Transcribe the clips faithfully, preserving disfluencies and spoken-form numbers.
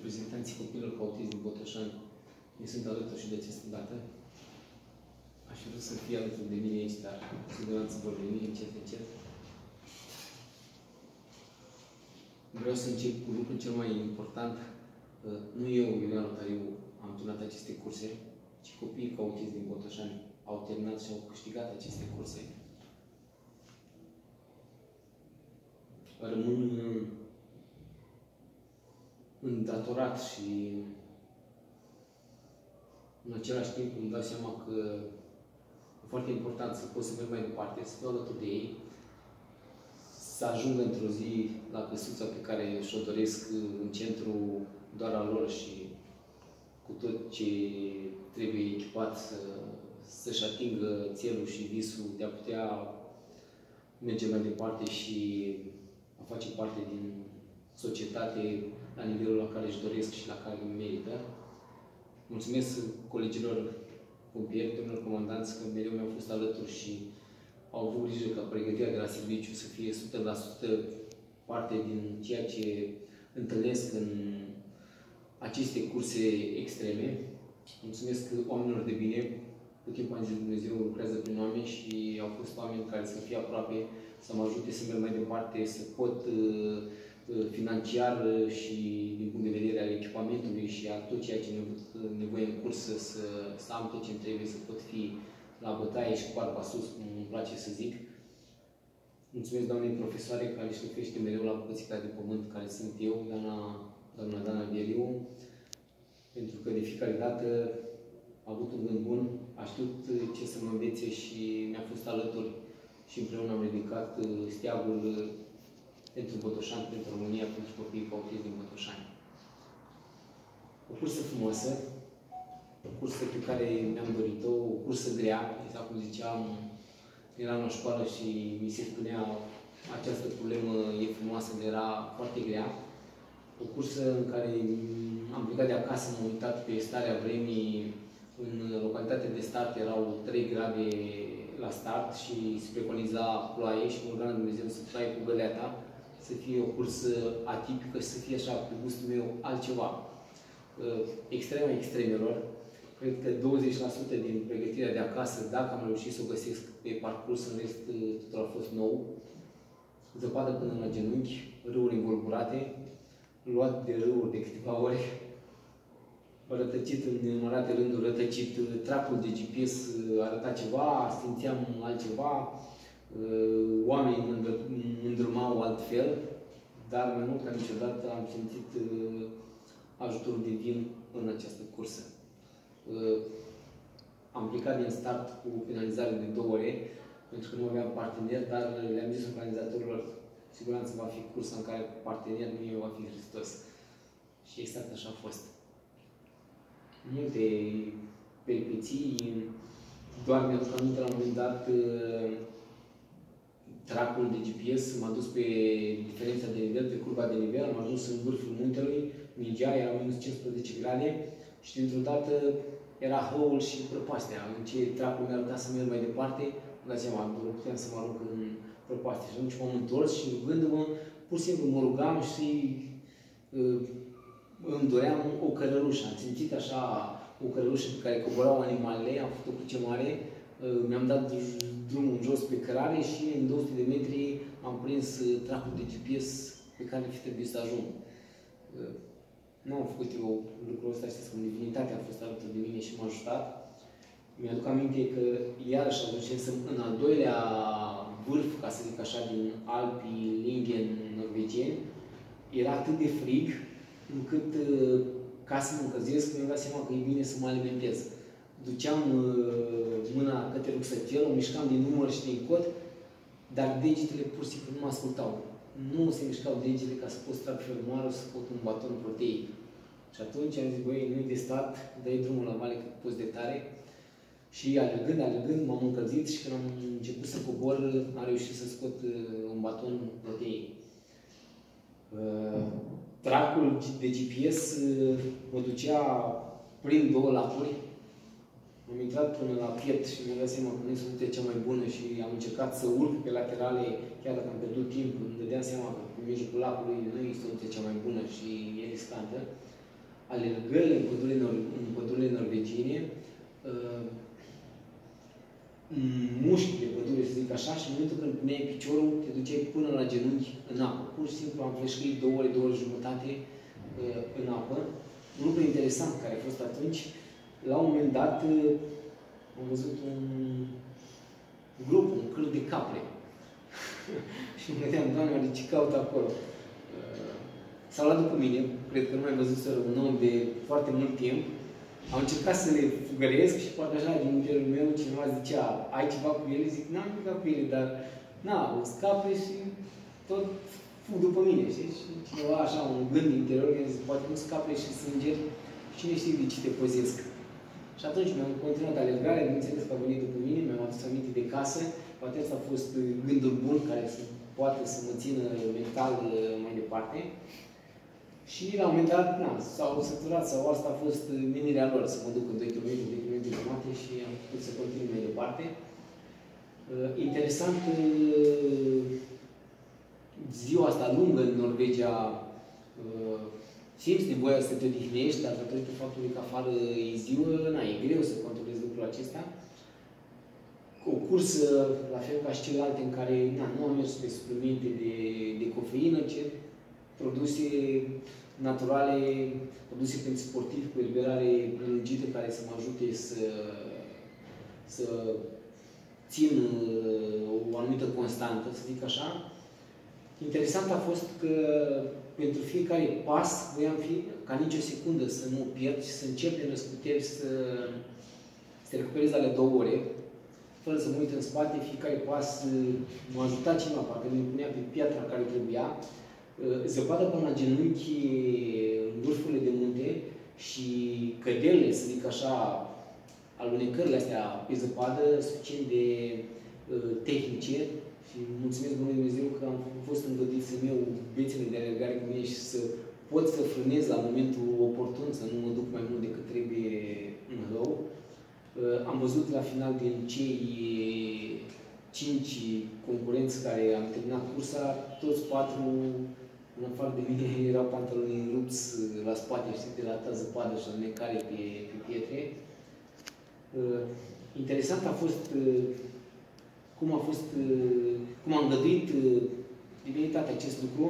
reprezentanții copilor cu autism din Botoșani ne sunt alături și de această dată. Aș vrea să fie alături de mine aici, dar cu siguranță vor veni încet, încet. Vreau să încep cu lucrul cel mai important. Nu eu, Iulian Rotariu, am turnat aceste curse, ci copiii cu autism din Botoșani au terminat și au câștigat aceste curse. Rămân îndatorat și în același timp îmi dau seama că e foarte important să pot să merg mai departe, să fiu alături de ei, să ajung într-o zi la căsuța pe care și-o doresc în centru doar al lor și cu tot ce trebuie echipat să, să-și atingă țelul și visul de a putea merge mai departe și a face parte din societate la nivelul la care își doresc și la care îmi merită. Mulțumesc colegilor pompieri, domnilor comandanți, că mereu mi-au fost alături și au avut grijă ca pregătirea de la serviciu să fie o sută la sută parte din ceea ce întâlnesc în aceste curse extreme. Mulțumesc oamenilor de bine. Cu timpul am zis Dumnezeu lucrează prin oameni și au fost oameni care să fie aproape, să mă ajute să merg mai departe, să pot financiar și din punct de vedere al echipamentului și a tot ceea ce am avut nevoie în cursă, să, să am tot ce-mi trebuie, să pot fi la bătaie și cu barba sus, cum îmi place să zic. Mulțumesc doamnei profesoare care își lucrește mereu la bucățica de pământ, care sunt eu, doamna, doamna Dana Vieriu, pentru că de fiecare dată a avut un gând bun, a știut ce să mă învețe și mi-a fost alături și împreună am ridicat steagul pentru Botoșani, pentru România, pentru copiii cu autism din Botoșani. O cursă frumoasă, o cursă pe care mi-am dorit-o, o cursă grea, exact cum ziceam, eram la școală și mi se spunea această problemă e frumoasă, dar era foarte grea. O cursă în care am plecat de acasă, m-am uitat pe starea vremii, în localitatea de start erau trei grade la start și se preconiza ploaie și mă rugam la Dumnezeu să ploaie cu găleata, să fie o cursă atipică și să fie așa, pe gustul meu, altceva. Extrema extremelor. Cred că douăzeci la sută din pregătirea de acasă, dacă am reușit să o găsesc pe parcurs, în rest totul a fost nou. Zăpadă până la genunchi, râuri învolburate, luat de râuri de câteva ori, rătăcit în nenumărate rânduri, rătăcit, tracul de G P S arăta ceva, simțeam altceva, oamenii mă îndrumau altfel, dar mai mult ca niciodată am simțit ajutorul divin în această cursă. Am plecat din start cu penalizare de două ore, pentru că nu aveam partener, dar le-am zis organizatorilor, siguranță va fi cursa în care partener nu eu, va fi Hristos. Și exact așa a fost. Multe peripeții, doar mi-aduc aminte la un moment dat tracul de G P S m-a dus pe diferența de nivel, pe curba de nivel, am ajuns în vârful muntelui, mingea, era minus cincisprezece grade și dintr-o dată era hăul și prăpastea. În ce tracul mi-a arătat să merg mai departe, îmi dați seama, nu puteam să mă arunc în prăpastie. Și atunci m-am întors și gândul-mă, pur și simplu mă rugam și uh, îmi doream o cărărușă. Am simțit așa o cărărușă pe care coborau animalele, am făcut o cruce mare, uh, mi-am dat drumul în jos pe cărare și în două sute de metri am prins tracul de G P S pe care fi trebuit să ajung. Uh, Nu am făcut eu lucrul ăsta, știți că divinitatea a fost alături de mine și m-a ajutat. Mi-aduc aminte că iarăși ajunsesem în al doilea vârf, ca să zic așa, din Alpii Lingen norvegieni. Era atât de frig, încât ca să mă încălzesc, mi-am dat seama că e bine să mă alimentez. Duceam mâna către rucsătel, o mișcam din număr și din cot, dar degetele pur și simplu nu mă ascultau. Nu se mișcau degetele ca să pot trag fermoarul, să pot un baton proteic. Și atunci am zis, băi, nu-i de stat, dă-i drumul la vale cât poți de tare. Și alergând, alergând, m-am încălzit și când am început să cobor, am reușit să scot un baton proteic. Tracul de G P S mă ducea prin două lacuri. Am intrat până la piept și mi-am dat seama că nu e soluția cea mai bună și am încercat să urc pe laterale, chiar dacă am pierdut timp, îmi dădeam seama că pe mijlocul lacului nu e soluția cea mai bună și e riscantă. alergările în pădurile, nor- în pădurile norvegiene, uh, mușchi de pădure, să zic așa, și în momentul când puneai piciorul, te duceai până la genunchi în apă. Pur și simplu am fleșcăit două ore, două ore jumătate uh, în apă. Un lucru interesant care a fost atunci, la un moment dat uh, am văzut un grup, un câr de capre. Și mă gândeam, Doamne, ce caută acolo? Uh, S-au luat după mine, cred că nu mai văzuseră un om de foarte mult timp. Am încercat să le fugăresc și poate așa, din interiorul meu, cineva zicea, ai ceva cu ele? Zic, n-am nimic cu ele, dar, na, îmi scape și tot fug după mine, știi? Și cineva așa, un gând interior, mi-a zis, poate nu scape și sângeri, cine știe de ce te păzesc. Și atunci mi-am continuat alergarea, bineînțeles că a venit după mine, mi-am adus aminte de casă, poate asta a fost gândul bun care să poate să mă țină mental mai departe. Și la un moment dat, na, s-au săturat sau asta a fost menirea lor, să mă duc în doi kilometri, doi kilometri jumate și am putut să continui mai departe. Uh, interesant, uh, ziua asta lungă în Norvegia, uh, simți nevoia să te odihnești, dar datorită faptului că afară e ziua, na, e greu să controlezi lucrul acesta. O cursă, la fel ca și celelalte, în care na, nu am mers pe suplimente de, de cofeină, ci produse naturale, produse pentru sportivi cu eliberare prelungită care să mă ajute să, să țin o anumită constantă, să zic așa. Interesant a fost că pentru fiecare pas voiam fi, ca nici o secundă să nu pierd și să încep din răsputeri să, să te recuperez ale două ore, fără să mă uit în spate, fiecare pas m-a ajutat cineva, parcă mi punea pe piatra care trebuia. Zăpadă până la genunchi în vârfurile de munte și cădelele, să zic așa, alunecările astea pe zăpadă, suficient de uh, tehnice. Și mulțumesc Bunului Dumnezeu că am fost îngăduit să-mi iau bețele de alergare cu mine și să pot să frânez la momentul oportun, să nu mă duc mai mult decât trebuie în rău. Uh, am văzut la final din cei cinci concurenți care am terminat cursa, toți patru, în afară de mine, erau pantaloni rupți la spate, știi, de la ta zăpadă și alunecare pe, pe pietre. Uh, interesant a fost uh, cum a fost, uh, cum am îngăduit uh, divinitatea acest lucru.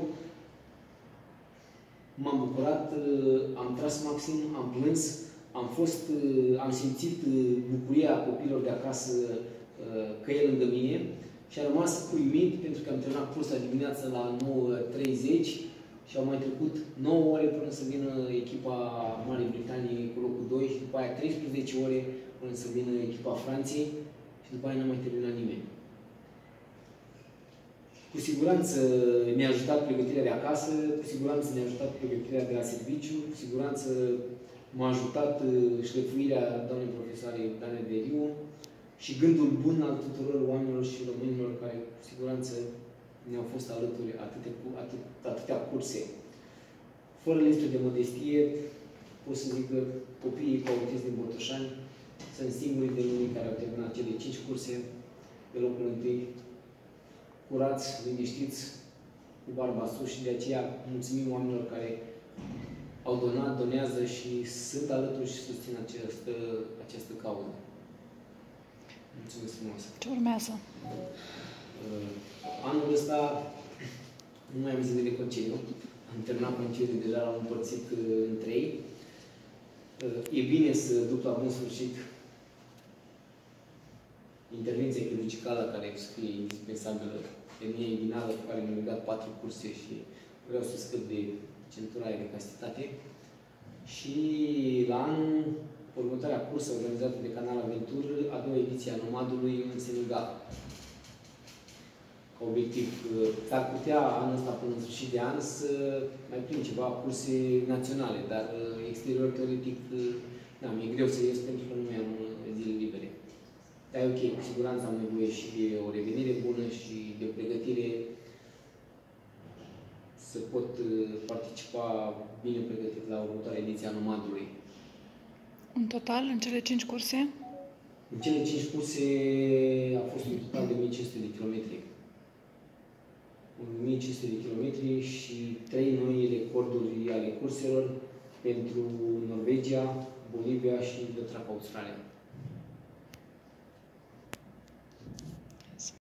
M-am bucurat, uh, am tras maxim, am plâns, am fost, uh, am simțit uh, bucuria copilor de acasă uh, că e lângă mine. Și am rămas uimit pentru că am terminat cursa dimineața la nouă treizeci și au mai trecut nouă ore până să vină echipa Marii Britanii cu locul doi și după aia treisprezece ore până să vină echipa Franței și după aia n-a mai terminat nimeni. Cu siguranță ne-a ajutat pregătirea de acasă, cu siguranță ne-a ajutat pregătirea de la serviciu, cu siguranță m-a ajutat șlefuirea doamnei profesoare Dane Veriu, și gândul bun al tuturor oamenilor și românilor care, cu siguranță, ne-au fost alături atâtea, atât, atâtea curse. Fără listă de modestie, pot să zic că copiii cu autism din Botoșani sunt singurii de lumii care au terminat cele cinci curse pe locul întâi, curați, liniștiți, cu barba sus și de aceea mulțumim oamenilor care au donat, donează și sunt alături și susțin această, această cauză. Mulțumesc frumos! Ce urmează? Uh, anul ăsta nu mai am zile de concediu. Am terminat concediu, deja l-am împărțit uh, în trei. Uh, e bine să duc la bun sfârșit intervenția chirurgicală care să fie indispensabilă pe mine inguinală, cu care mi-am legat patru curse și vreau să scăp de centura aia de castitate. Și la anul următoarea cursă organizată de Canal Aventur, a doua ediție a Nomadului în Senegal. Ca obiectiv, s-ar putea anul ăsta până în sfârșit de an să mai prind ceva curse naționale, dar exterior teoretic, da, mi-e greu să ies pentru că nu mai am zile libere. Dar e ok, cu siguranță am nevoie și de o revenire bună și de o pregătire să pot participa bine pregătit la următoarea ediție a Nomadului. În total, în cele cinci curse? În cele cinci curse a fost un total de o mie cinci sute de kilometri. o mie cinci sute de kilometri și trei noi recorduri ale curselor. pentru Norvegia, Bolivia și de treaba Australia.